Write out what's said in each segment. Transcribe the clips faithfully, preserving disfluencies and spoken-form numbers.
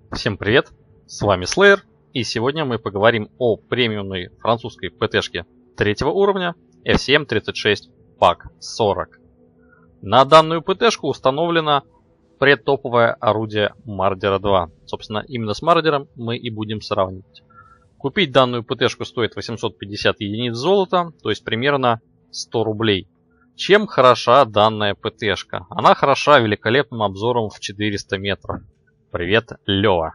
Всем привет, с вами Slayer, и сегодня мы поговорим о премиумной французской ПТшке третьего уровня эф си эм тридцать шесть пак сорок. На данную ПТшку установлено предтоповое орудие Мардера два. Собственно, именно с Мардером мы и будем сравнивать. Купить данную ПТшку стоит восемьсот пятьдесят единиц золота, то есть примерно сто рублей. Чем хороша данная ПТшка? Она хороша великолепным обзором в четыреста метров. Привет, Лёва.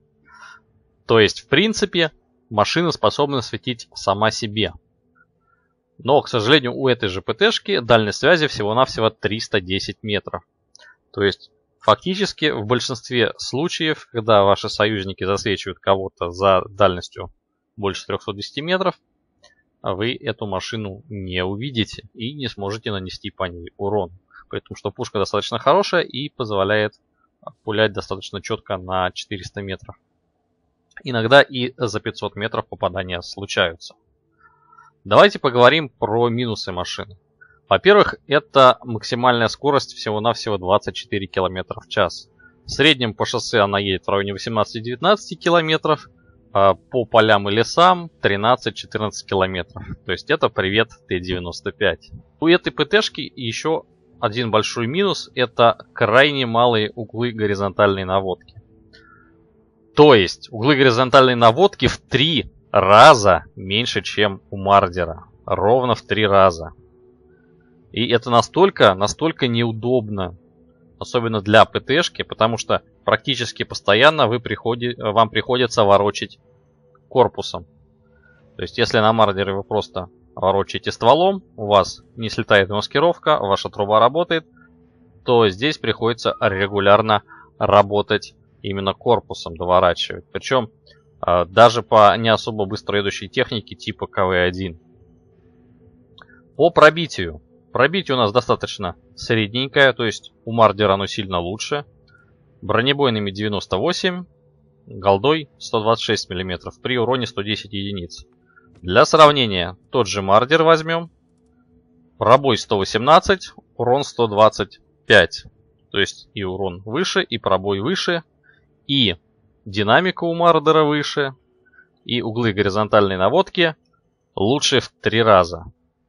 То есть, в принципе, машина способна светить сама себе. Но, к сожалению, у этой же ПТшки дальность связи всего-навсего триста десять метров. То есть, фактически, в большинстве случаев, когда ваши союзники засвечивают кого-то за дальностью больше трёхсот десяти метров, вы эту машину не увидите и не сможете нанести по ней урон. При том, что пушка достаточно хорошая и позволяет пулять достаточно четко на четыреста метров. Иногда и за пятьсот метров попадания случаются. Давайте поговорим про минусы машины. Во-первых, это максимальная скорость всего-навсего двадцать четыре километра в час. В среднем по шоссе она едет в районе восемнадцати-девятнадцати километров, а по полям и лесам тринадцать-четырнадцать километров. То есть это привет Т девяносто пять. У этой ПТшки еще один большой минус – это крайне малые углы горизонтальной наводки. То есть углы горизонтальной наводки в три раза меньше, чем у Мардера. Ровно в три раза. И это настолько, настолько неудобно, особенно для ПТшки, потому что практически постоянно вы приходи, вам приходится ворочать корпусом. То есть если на Мардере вы просто ворочаете стволом, у вас не слетает маскировка, ваша труба работает, то здесь приходится регулярно работать именно корпусом, доворачивать. Причем э, даже по не особо быстро идущей технике типа ка вэ один. По пробитию. Пробитие у нас достаточно средненькое, то есть у Мардера оно сильно лучше. Бронебойными девяносто восемь, голдой сто двадцать шесть миллиметров при уроне сто десять единиц. Для сравнения, тот же Мардер возьмем. Пробой сто восемнадцать, урон сто двадцать пять. То есть и урон выше, и пробой выше, и динамика у Мардера выше, и углы горизонтальной наводки лучше в три раза.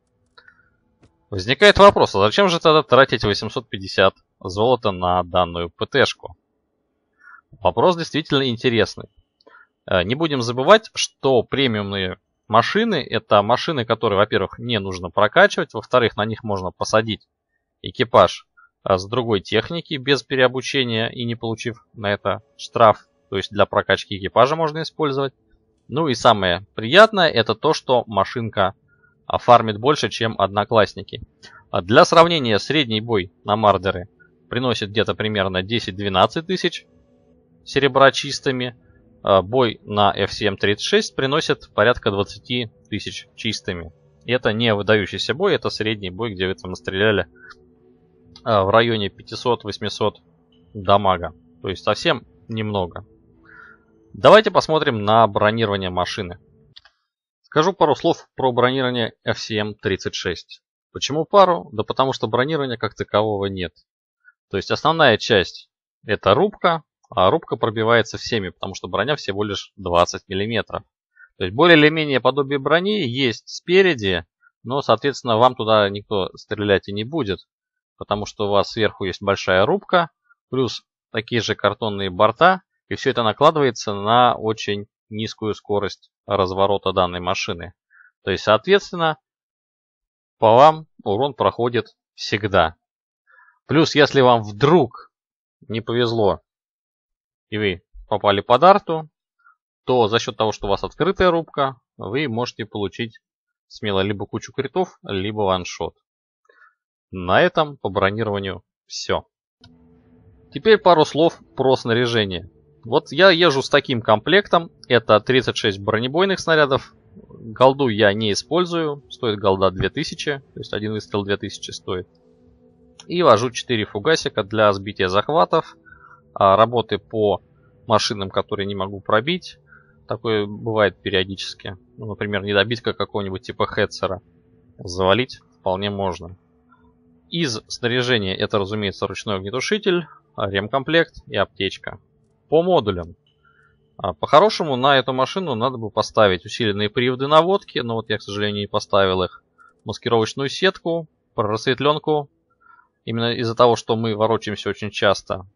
Возникает вопрос, а зачем же тогда тратить восемьсот пятьдесят золота на данную ПТшку? Вопрос действительно интересный. Не будем забывать, что премиумные машины – это машины, которые, во-первых, не нужно прокачивать, во-вторых, на них можно посадить экипаж с другой техники без переобучения и не получив на это штраф. То есть для прокачки экипажа можно использовать. Ну и самое приятное – это то, что машинка фармит больше, чем одноклассники. Для сравнения, средний бой на Мардере приносит где-то примерно десять-двенадцать тысяч серебра чистыми. Бой на эф си эм тридцать шесть приносит порядка двадцать тысяч чистыми. И это не выдающийся бой, это средний бой, где вы там настреляли в районе пятисот-восьмисот дамага. То есть совсем немного. Давайте посмотрим на бронирование машины. Скажу пару слов про бронирование эф си эм тридцать шесть. Почему пару? Да потому что бронирования как такового нет. То есть основная часть это рубка. А рубка пробивается всеми, потому что броня всего лишь двадцать миллиметров. То есть более или менее подобие брони есть спереди, но, соответственно, вам туда никто стрелять и не будет, потому что у вас сверху есть большая рубка, плюс такие же картонные борта, и все это накладывается на очень низкую скорость разворота данной машины. То есть, соответственно, по вам урон проходит всегда. Плюс, если вам вдруг не повезло, и вы попали под арту, то за счет того, что у вас открытая рубка, вы можете получить смело либо кучу критов, либо ваншот. На этом по бронированию все. Теперь пару слов про снаряжение. Вот я езжу с таким комплектом. Это тридцать шесть бронебойных снарядов. Голду я не использую. Стоит голда две тысячи. То есть один выстрел две тысячи стоит. И вожу четыре фугасика для сбития захватов. Работы по машинам, которые не могу пробить. Такое бывает периодически. Ну, например, недобитка какого-нибудь типа Хетцера. Завалить вполне можно. Из снаряжения это, разумеется, ручной огнетушитель, ремкомплект и аптечка. По модулям. По-хорошему, на эту машину надо бы поставить усиленные приводы наводки, но вот я, к сожалению, не поставил их. Маскировочную сетку, просветленку. Именно из-за того, что мы ворочаемся очень часто.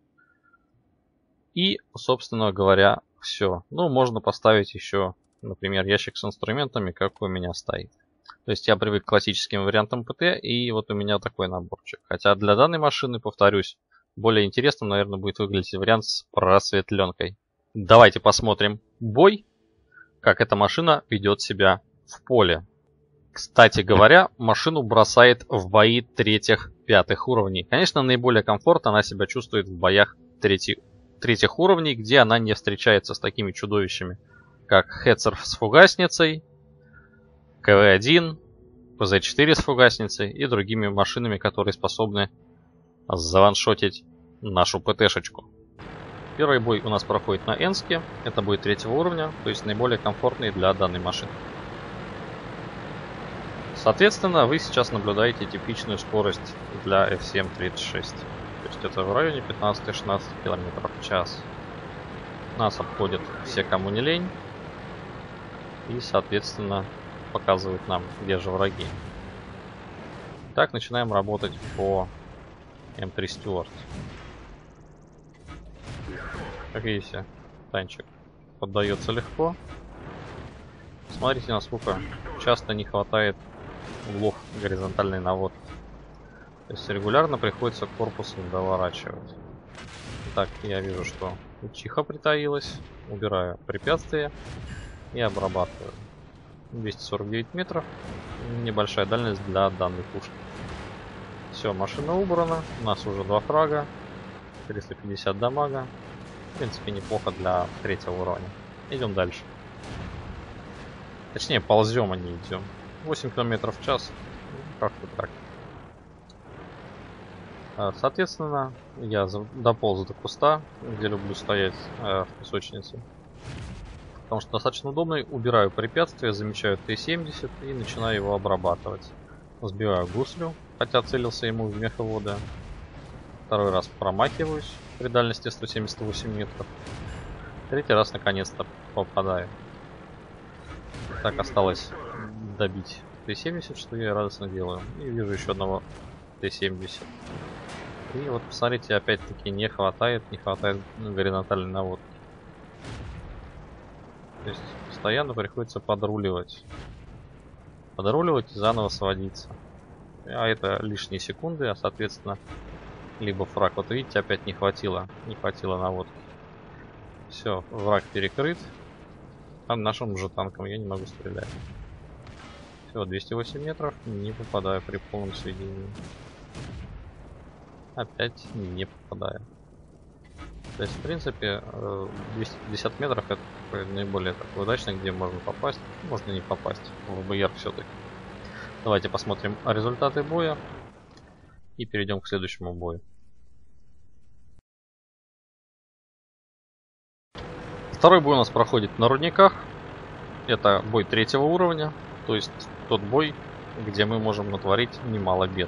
И, собственно говоря, все. Ну, можно поставить еще, например, ящик с инструментами, как у меня стоит. То есть я привык к классическим вариантам ПТ, и вот у меня такой наборчик. Хотя для данной машины, повторюсь, более интересным, наверное, будет выглядеть вариант с просветленкой. Давайте посмотрим бой, как эта машина ведет себя в поле. Кстати говоря, машину бросает в бои третьих-пятых уровней. Конечно, наиболее комфортно она себя чувствует в боях третьих, третьих уровней, где она не встречается с такими чудовищами, как Хетцер с фугасницей, ка вэ один, пэ зэ четыре с фугасницей и другими машинами, которые способны заваншотить нашу ПТшечку. Первый бой у нас проходит на Энске. Это будет третьего уровня, то есть наиболее комфортный для данной машины. Соответственно, вы сейчас наблюдаете типичную скорость для эф си эм тридцать шесть. То есть это в районе пятнадцать-шестнадцать км в час. Нас обходят все, кому не лень. И, соответственно, показывают нам, где же враги. Так, начинаем работать по эм три Stewart. Как видите, танчик поддается легко. Смотрите, насколько часто не хватает углов горизонтальной наводки. То есть регулярно приходится корпусом доворачивать. Так, я вижу, что Учиха притаилась. Убираю препятствия и обрабатываю. двести сорок девять метров. Небольшая дальность для данной пушки. Все, машина убрана. У нас уже два фрага. триста пятьдесят дамага. В принципе, неплохо для третьего уровня. Идем дальше. Точнее, ползем, а не идем. восемь километров в час. Как-то так. Соответственно, я дополз до куста, где люблю стоять в песочнице. Потому что достаточно удобный. Убираю препятствия, замечаю тэ семьдесят и начинаю его обрабатывать. Сбиваю гуслю, хотя целился ему в меховода. Второй раз промахиваюсь при дальности сто семьдесят восемь метров. Третий раз наконец-то попадаю. Так, осталось добить тэ семьдесят, что я радостно делаю. И вижу еще одного тэ семьдесят. И вот посмотрите, опять-таки не хватает, не хватает горизонтальной наводки. То есть постоянно приходится подруливать. Подруливать и заново сводиться. А это лишние секунды, а соответственно либо фраг. Вот видите, опять не хватило, не хватило наводки. Все, враг перекрыт. А нашим же танком я не могу стрелять. Все, двести восемь метров, не попадаю при полном сведении. Опять не попадаю. То есть, в принципе, двести пятьдесят метров это наиболее такой удачный, где можно попасть. Можно не попасть. В БР все-таки. Давайте посмотрим результаты боя. И перейдем к следующему бою. Второй бой у нас проходит на рудниках. Это бой третьего уровня. То есть тот бой, где мы можем натворить немало бед.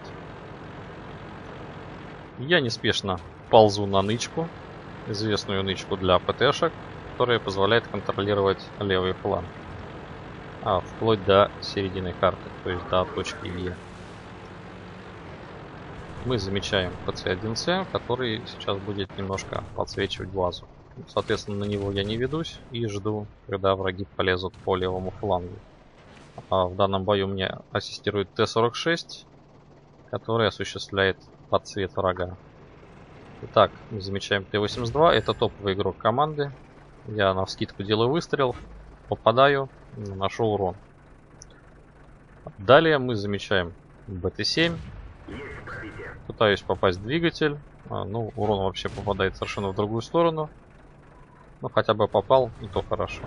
Я неспешно ползу на нычку. Известную нычку для ПТшек, которая позволяет контролировать левый фланг. А, вплоть до середины карты, то есть до точки Е. Мы замечаем пэ цэ один цэ, который сейчас будет немножко подсвечивать базу. Соответственно, на него я не ведусь и жду, когда враги полезут по левому флангу. А в данном бою мне ассистирует тэ сорок шесть, который осуществляет подсвет врага. Итак, мы замечаем тэ восемьдесят два, это топовый игрок команды. Я навскидку делаю выстрел, попадаю, наношу урон. Далее мы замечаем бэ тэ семь. Пытаюсь попасть в двигатель. А, ну, урон вообще попадает совершенно в другую сторону. Ну, хотя бы попал, и то хорошо.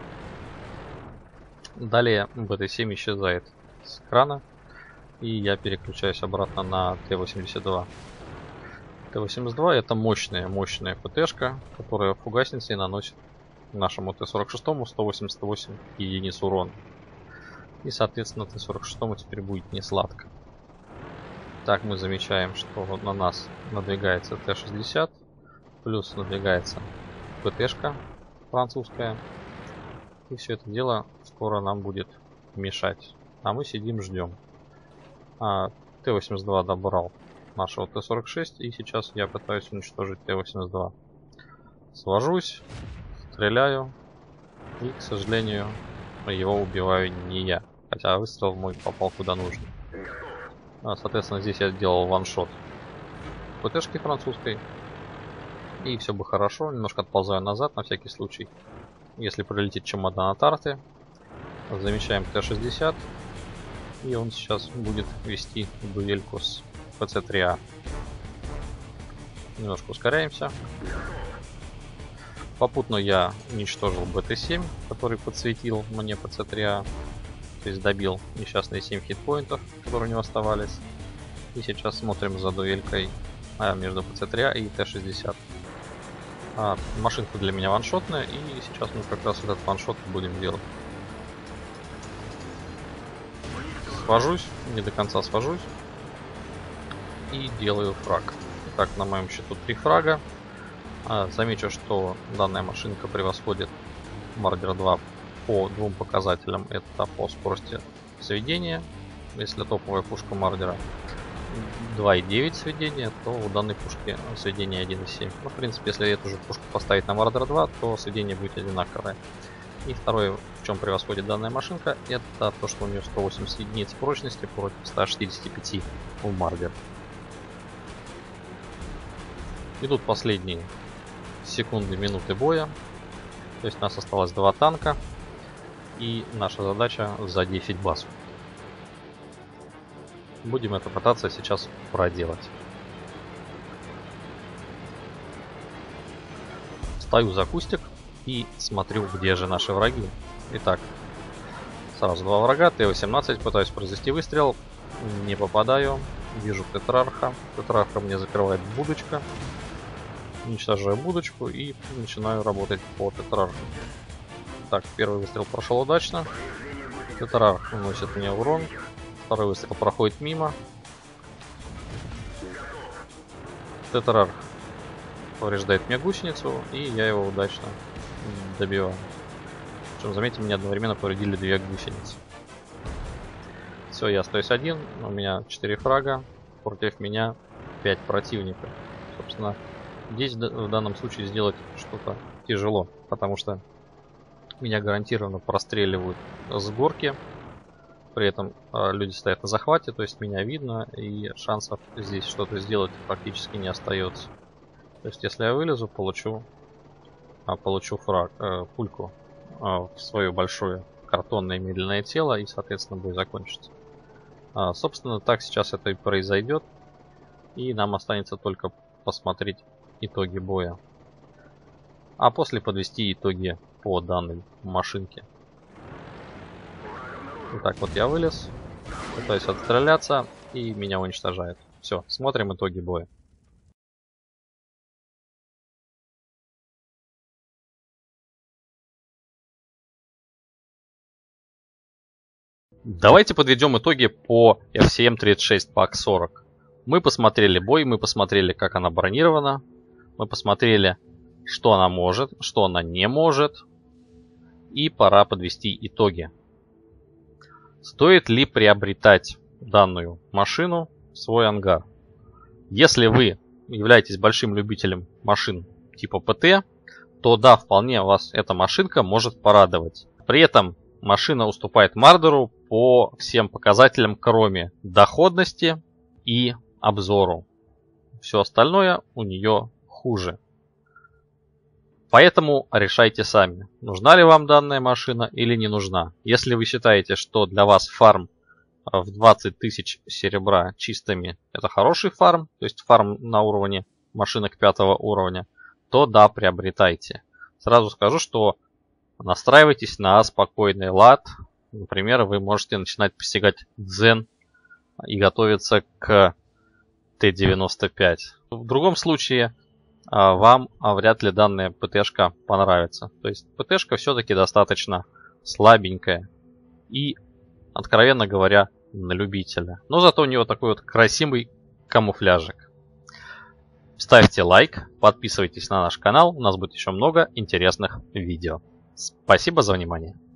Далее бэ тэ семь исчезает с экрана. И я переключаюсь обратно на тэ восемьдесят два. тэ восемьдесят два это мощная, мощная ПТшка, которая фугасницей наносит нашему тэ сорок шесть сто восемьдесят восемь единиц урона. И, соответственно, тэ сорок шесть теперь будет не сладко. Так, мы замечаем, что вот на нас надвигается тэ шестьдесят, плюс надвигается ПТшка французская. И все это дело скоро нам будет мешать. А мы сидим, ждем. А, Т восемьдесят два добрал нашего Т сорок шесть. И сейчас я пытаюсь уничтожить Т восемьдесят два. Свожусь, стреляю. И, к сожалению, его убиваю не я. Хотя выстрел мой попал куда нужно. Соответственно, здесь я сделал ваншот ПТшки французской. И все бы хорошо. Немножко отползаю назад на всякий случай. Если прилетит чемодан от арты. Замечаем Т шестьдесят. И он сейчас будет вести дуэльку с П Ц три А. Немножко ускоряемся. Попутно я уничтожил Б Т семь, который подсветил мне П Ц три А. То есть добил несчастные семь хитпоинтов, которые у него оставались. И сейчас смотрим за дуэлькой а, между П Ц три А и Т шестьдесят. А, машинка для меня ваншотная, и сейчас мы как раз этот ваншот будем делать. Свожусь, не до конца свожусь. И делаю фраг. Итак, на моем счету три фрага. А, замечу, что данная машинка превосходит Мардер два по двум показателям. Это по скорости сведения, если топовая пушка Мардера два и девять сведения, то у данной пушки сведение один и семь. Ну, в принципе, если эту же пушку поставить на Мардер два, то сведение будет одинаковое. И второе, в чем превосходит данная машинка, это то, что у нее сто восемьдесят единиц прочности против ста шестидесяти пяти у Мардер. Идут последние секунды, минуты боя. То есть у нас осталось два танка. И наша задача задефить базу. Будем это пытаться сейчас проделать. Стою за кустик и смотрю, где же наши враги. Итак, сразу два врага. Т восемнадцать, пытаюсь произвести выстрел. Не попадаю. Вижу Тетрарха. Тетрарха мне закрывает будочка. Уничтожаю будочку и начинаю работать по Тетрарху. Так, первый выстрел прошел удачно. Тетрарх наносит мне урон. Второй выстрел проходит мимо. Тетрарх повреждает мне гусеницу, и я его удачно добиваю. Причем, заметьте, мне одновременно повредили две гусеницы. Все, я остаюсь один. У меня четыре фрага. Против меня пять противников. Собственно, здесь в данном случае сделать что-то тяжело, потому что меня гарантированно простреливают с горки. При этом э, люди стоят на захвате, то есть меня видно, и шансов здесь что-то сделать практически не остается. То есть если я вылезу, получу, а, получу фраг, э, пульку э, в свое большое картонное медленное тело, и, соответственно, бой закончится. А, собственно, так сейчас это и произойдет, и нам останется только посмотреть итоги боя. А после подвести итоги по данной машинке. Итак, вот я вылез, пытаюсь отстреляться, и меня уничтожает. Все, смотрим итоги боя. Давайте подведем итоги по эф си эм тридцать шесть пак сорок. Мы посмотрели бой, мы посмотрели, как она бронирована, мы посмотрели, что она может, что она не может, и пора подвести итоги. Стоит ли приобретать данную машину в свой ангар? Если вы являетесь большим любителем машин типа ПТ, то да, вполне вас эта машинка может порадовать. При этом машина уступает Мардеру по всем показателям, кроме доходности и обзору. Все остальное у нее хуже. Поэтому решайте сами, нужна ли вам данная машина или не нужна. Если вы считаете, что для вас фарм в двадцать тысяч серебра чистыми это хороший фарм, то есть фарм на уровне машинок пятого уровня, то да, приобретайте. Сразу скажу, что настраивайтесь на спокойный лад. Например, вы можете начинать постигать дзен и готовиться к Т девяносто пять. В другом случае вам вряд ли данная ПТшка понравится. То есть ПТшка все-таки достаточно слабенькая и, откровенно говоря, на любителя. Но зато у него такой вот красивый камуфляжик. Ставьте лайк, подписывайтесь на наш канал, у нас будет еще много интересных видео. Спасибо за внимание.